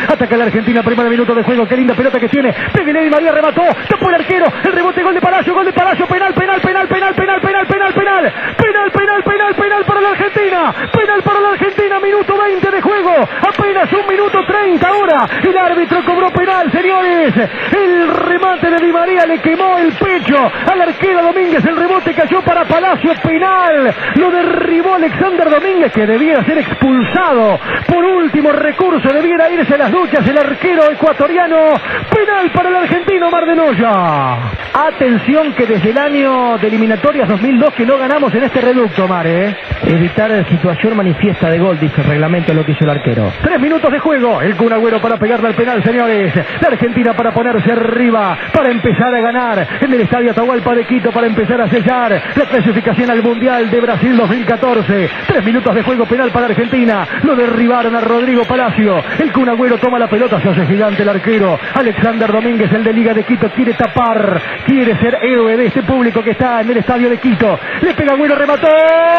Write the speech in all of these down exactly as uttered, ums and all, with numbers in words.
Ataca la Argentina, primer minuto de juego. Qué linda pelota que tiene. Pégale, Di María remató. Tapó el arquero. El rebote, gol de Palacio, gol de Palacio. Penal, penal, penal, penal, penal, penal, penal, penal. Penal, penal, penal, penal para la Argentina. Penal para la Argentina. Minuto veinte de juego. Apenas un minuto treinta ahora. El árbitro cobró penal, señores. El remate de Di María le quemó el pecho al arquero Domínguez. El rebote cayó para Palacio. Penal. Lo derribó Alexander Domínguez, que debía ser expulsado. Por último recurso, debiera irse a las duchas el arquero ecuatoriano. Penal para el argentino Mar de Noya. Atención que desde el año de eliminatorias dos mil dos que no ganamos en este reducto, Mar, ¿eh? Evitar situación manifiesta de gol, dice el reglamento, lo que hizo el arquero. Tres minutos de juego. El Kun Agüero para pegarle al penal, señores. La Argentina para ponerse arriba, para empezar a ganar en el estadio Atahualpa de Quito, para empezar a sellar la clasificación al Mundial de Brasil dos mil catorce. Tres minutos de juego, penal para Argentina. Lo derribaron a Rodrigo Palacio. El Kun Agüero toma la pelota, se hace gigante el arquero. Alexander Domínguez, el de Liga de Quito, quiere tapar, quiere ser héroe de este público que está en el estadio de Quito. Le pega Agüero, remató.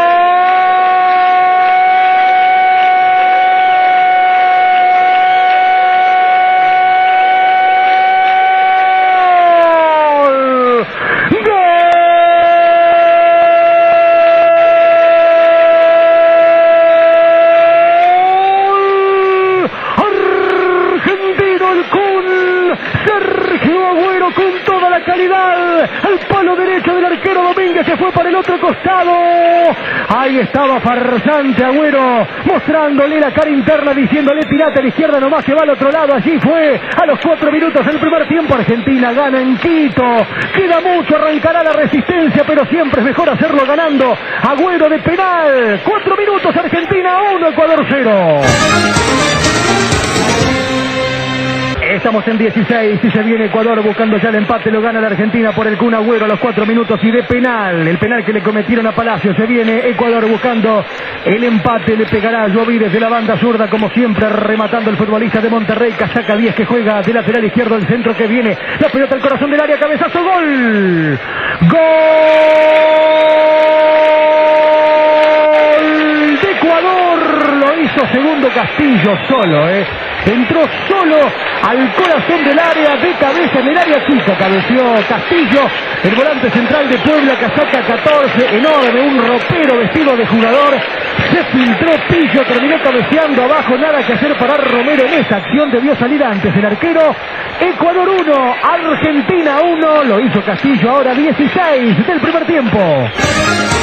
Calidad al palo derecho del arquero Domínguez, se fue para el otro costado. Ahí estaba farsante Agüero, mostrándole la cara interna, diciéndole tirate a la izquierda nomás que va al otro lado. Allí fue a los cuatro minutos del primer tiempo. Argentina gana en Quito. Queda mucho, arrancará la resistencia, pero siempre es mejor hacerlo ganando. Agüero de penal. Cuatro minutos, Argentina uno, Ecuador cero. Estamos en dieciséis y se viene Ecuador buscando ya el empate. Lo gana la Argentina por el Kun Agüero a los cuatro minutos y de penal. El penal que le cometieron a Palacio. Se viene Ecuador buscando el empate. Le pegará a Jovi desde la banda zurda, como siempre, rematando el futbolista de Monterrey. Casaca diez, que juega de lateral izquierdo. El centro que viene. La pelota al corazón del área. Cabezazo. Gol. Gol de Ecuador. Lo hizo segundo Castillo solo, eh. Entró solo al corazón del área, de cabeza en el área chica. Cabeció Castillo, el volante central de Puebla, casaca catorce, enorme, un ropero vestido de jugador. Se filtró Pillo, terminó cabeceando abajo, nada que hacer para Romero en esa acción. Debió salir antes el arquero. Ecuador uno, Argentina uno, lo hizo Castillo ahora dieciséis del primer tiempo.